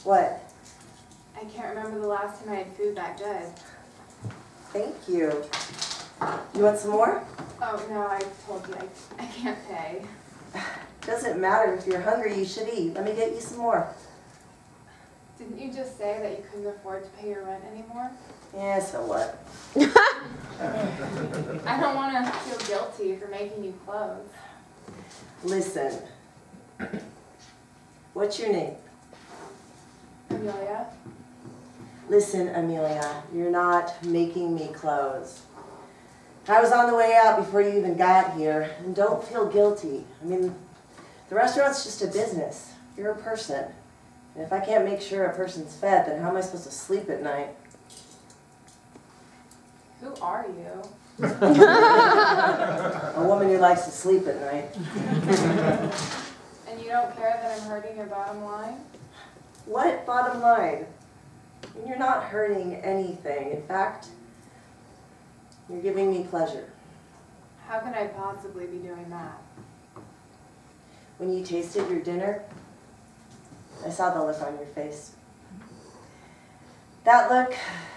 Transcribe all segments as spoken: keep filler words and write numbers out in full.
What? I can't remember the last time I had food that good. Thank you. You want some more? Oh, no, I told you I, I can't pay. Doesn't matter. If you're hungry, you should eat. Let me get you some more. Didn't you just say that you couldn't afford to pay your rent anymore? Yeah, so what? I don't want to feel guilty for making you clothes. Listen. What's your name? Amelia? Listen, Amelia, you're not making me clothes. I was on the way out before you even got here, and don't feel guilty. I mean, the restaurant's just a business. You're a person. And if I can't make sure a person's fed, then how am I supposed to sleep at night? Who are you? A woman who likes to sleep at night. And you don't care that I'm hurting your bottom line? What bottom line? You're not hurting anything. In fact, you're giving me pleasure. How can I possibly be doing that? When you tasted your dinner, I saw the look on your face. That look,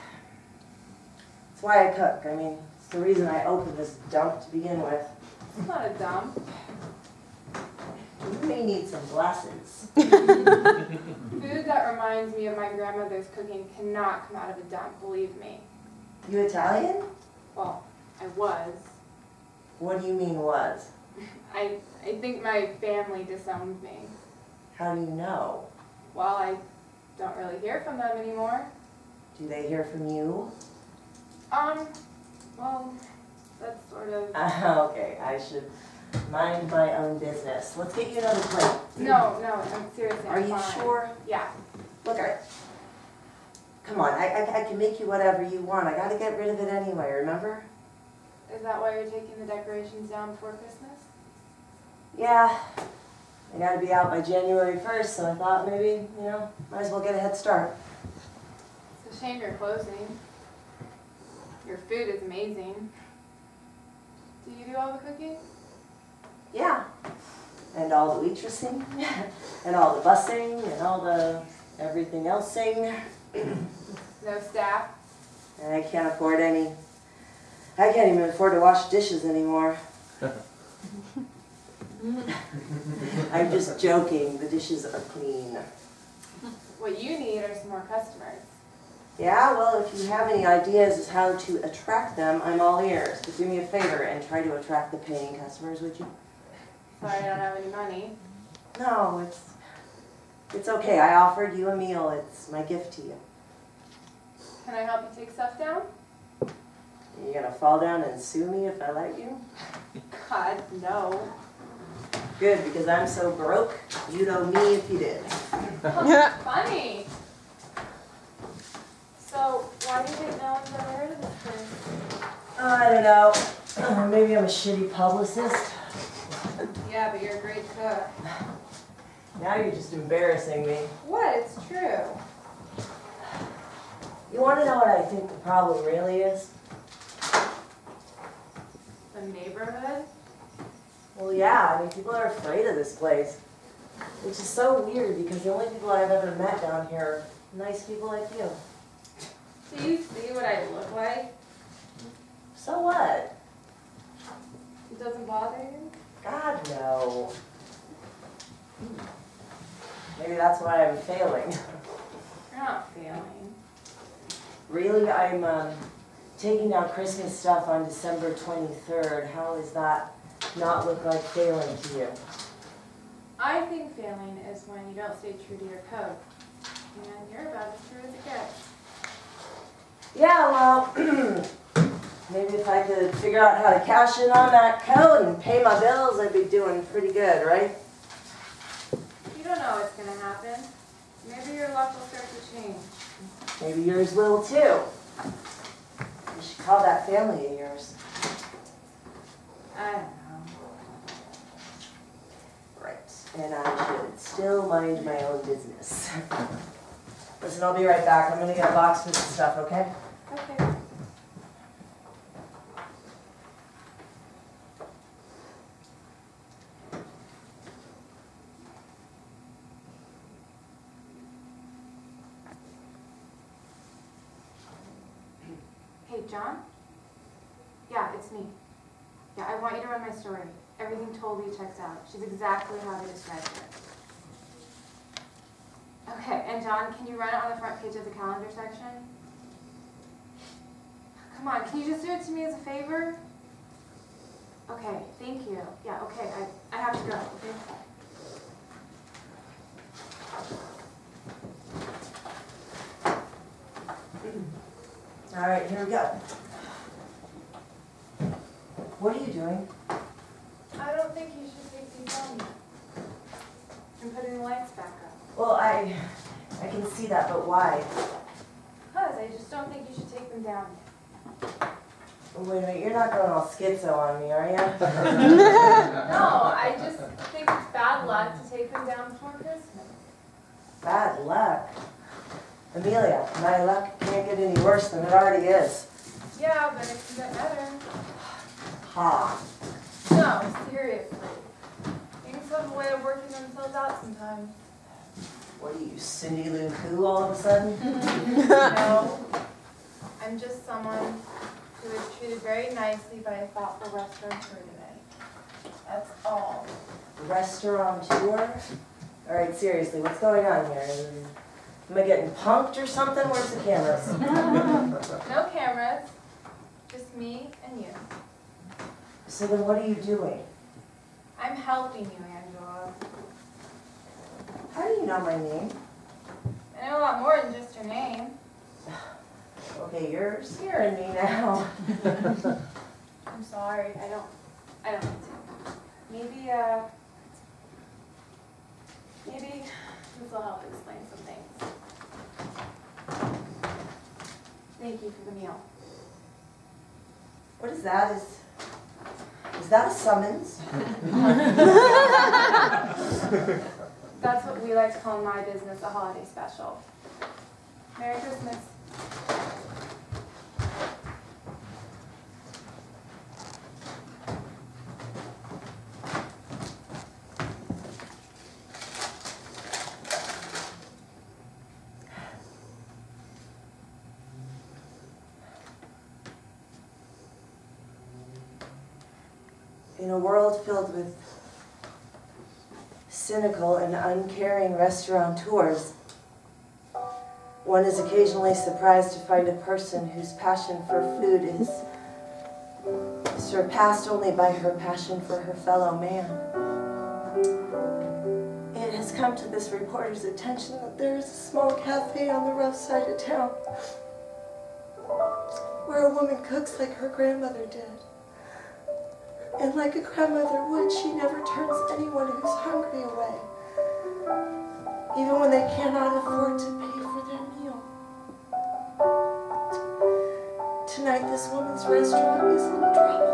it's why I cook. I mean, it's the reason I opened this dump to begin with. It's not a dump. You may need some glasses. Food that reminds me of my grandmother's cooking cannot come out of a dump, believe me. You Italian? Well, I was. What do you mean was? I, I think my family disowned me. How do you know? Well, I don't really hear from them anymore. Do they hear from you? Um, well, that's sort of... Uh, okay, I should mind my own business. Let's get you another plate. No, no, I'm seriously, Are I'm you fine. sure? Yeah. Look, I... Come on, I, I, I can make you whatever you want. I gotta get rid of it anyway, remember? Is that why you're taking the decorations down before Christmas? Yeah. I gotta be out by January first, so I thought maybe, you know, might as well get a head start. It's a shame you're closing. Your food is amazing. Do you do all the cooking? Yeah. And all the waitressing, and all the busing, and all the everything else-ing. No staff? And I can't afford any. I can't even afford to wash dishes anymore. I'm just joking. The dishes are clean. What you need are some more customers. Yeah, well, if you have any ideas as how to attract them, I'm all ears. But do me a favor and try to attract the paying customers, would you? Sorry, I don't have any money. No, it's it's okay. I offered you a meal. It's my gift to you. Can I help you take stuff down? You gonna fall down and sue me if I let you? God, no. Good, because I'm so broke, you'd owe me if you did. Oh, funny. So, why do you think no one's ever heard of this place? I don't know. Uh, maybe I'm a shitty publicist. Yeah, but you're a great cook. Now you're just embarrassing me. What? It's true. You want to know what I think the problem really is? The neighborhood? Well, yeah. I mean, people are afraid of this place. Which is so weird because the only people I've ever met down here are nice people like you. Do you see what I look like? So what? It doesn't bother you? God, no. Maybe that's why I'm failing. You're not failing. Really, I'm um, taking down Christmas stuff on December twenty-third. How does that not look like failing to you? I think failing is when you don't stay true to your code. And you're about as true as it gets. Yeah, well, maybe if I could figure out how to cash in on that code and pay my bills, I'd be doing pretty good, right? You don't know what's going to happen. Maybe your luck will start to change. Maybe yours will too. You should call that family of yours. I don't know. Right, and I should still mind my own business. Listen, I'll be right back. I'm going to get a box with some stuff, okay? Okay. Hey, John? Yeah, it's me. Yeah, I want you to run my story. Everything totally checks out. She's exactly how they described her. Okay, and John, can you run it on the front page of the calendar section? Come on, can you just do it to me as a favor? Okay, thank you. Yeah, okay, I, I have to go, okay? All right, here we go. What are you doing? I don't think you should take these down yet. I'm putting the lights back up. Well, I, I can see that, but why? Because I just don't think you should take them down yet. Wait a minute, you're not going all schizo on me, are you? No, I just think it's bad luck to take them down before Christmas. Bad luck? Amelia, my luck can't get any worse than it already is. Yeah, but it can get better. Ha. No, seriously. Things have a way of working themselves out sometimes. What are you, Cindy Lou Who all of a sudden? No, I'm just someone who was treated very nicely by a thoughtful restaurateur today. That's all. Restaurateur? All right, seriously, what's going on here? Am I getting punked or something? Where's the cameras? No cameras, just me and you. So then what are you doing? I'm helping you, Angela. How do you know my name? I know a lot more than just your name. Okay, you're scaring me now. I'm sorry, I don't, I don't need to. Maybe, uh, maybe this will help explain some things. Thank you for the meal. What is that? Is, is that a summons? That's what we like to call in my business a holiday special. Merry Christmas. In a world filled with cynical and uncaring restaurateurs, one is occasionally surprised to find a person whose passion for food is surpassed only by her passion for her fellow man. It has come to this reporter's attention that there is a small cafe on the rough side of town where a woman cooks like her grandmother did. And like a grandmother would, she never turns anyone who's hungry away, even when they cannot afford to pay for their meal. Tonight, this woman's restaurant is in trouble.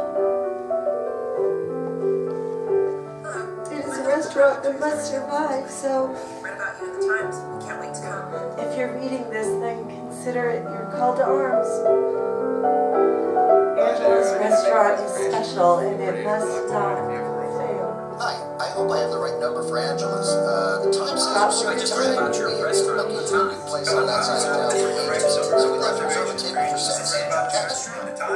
It is a restaurant that must survive, so Read about you in the Times. We can't wait to come. if you're reading this, then consider it your call to arms. Angela's restaurant is special, and it must not fail. Hi, I hope I have the right number for Angela's. Uh, the Times says I it's just great. heard about your We restaurant have in the a Times. place on that side of town for eight, so we left reserve a table for six. Yes.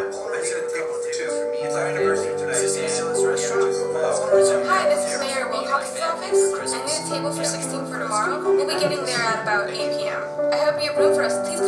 Hi, this is Mayor Wilcox's office. I need a table for sixteen for tomorrow. We'll be getting there at about eight p m I hope you have room for us. Please